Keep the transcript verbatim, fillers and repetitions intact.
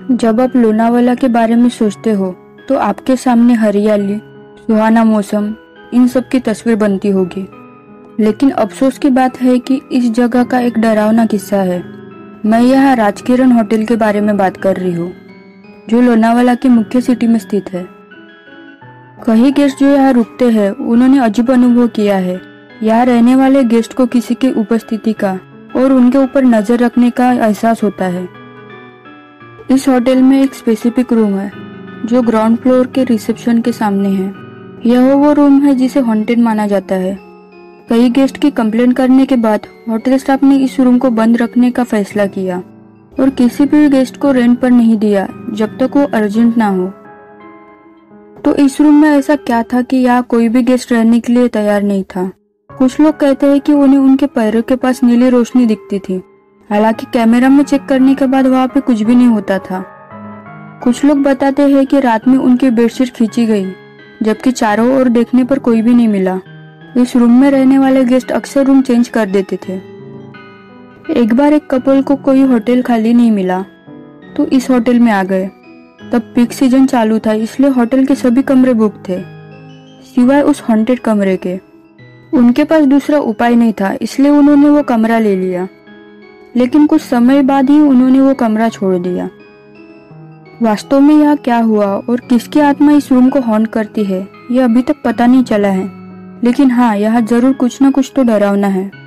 जब आप लोनावाला के बारे में सोचते हो तो आपके सामने हरियाली, सुहाना मौसम, इन सब की तस्वीर बनती होगी। लेकिन अफसोस की बात है कि इस जगह का एक डरावना किस्सा है। मैं यहाँ राजकिरण होटल के बारे में बात कर रही हूँ, जो लोनावाला की मुख्य सिटी में स्थित है। कई गेस्ट जो यहाँ रुकते हैं उन्होंने अजीब अनुभव किया है। यहाँ रहने वाले गेस्ट को किसी की उपस्थिति का और उनके ऊपर नजर रखने का एहसास होता है। इस होटल में एक स्पेसिफिक रूम है जो ग्राउंड फ्लोर के रिसेप्शन के सामने है। यह वो रूम है जिसे हॉन्टेड माना जाता है। कई गेस्ट की कंप्लेन करने के बाद होटल स्टाफ ने इस रूम को बंद रखने का फैसला किया और किसी भी गेस्ट को रेंट पर नहीं दिया जब तक वो अर्जेंट ना हो। तो इस रूम में ऐसा क्या था कि यहाँ कोई भी गेस्ट रहने के लिए तैयार नहीं था। कुछ लोग कहते हैं कि उन्हें उनके पैरों के पास नीली रोशनी दिखती थी, हालांकि कैमरा में चेक करने के बाद वहां पे कुछ भी नहीं होता था। कुछ लोग बताते हैं कि रात में उनकी बेडशीट खींची गई, जबकि चारों ओर देखने पर कोई भी नहीं मिला। इस रूम में रहने वाले गेस्ट अक्सर रूम चेंज कर देते थे। एक बार एक कपल को कोई होटल खाली नहीं मिला तो इस होटल में आ गए। तब पीक सीजन चालू था, इसलिए होटल के सभी कमरे बुक थे सिवाय उस हॉन्टेड कमरे के। उनके पास दूसरा उपाय नहीं था, इसलिए उन्होंने वो कमरा ले लिया। लेकिन कुछ समय बाद ही उन्होंने वो कमरा छोड़ दिया। वास्तव में यहाँ क्या हुआ और किसकी आत्मा इस रूम को हॉन्ट करती है, ये अभी तक पता नहीं चला है। लेकिन हाँ, यहाँ जरूर कुछ ना कुछ तो डरावना है।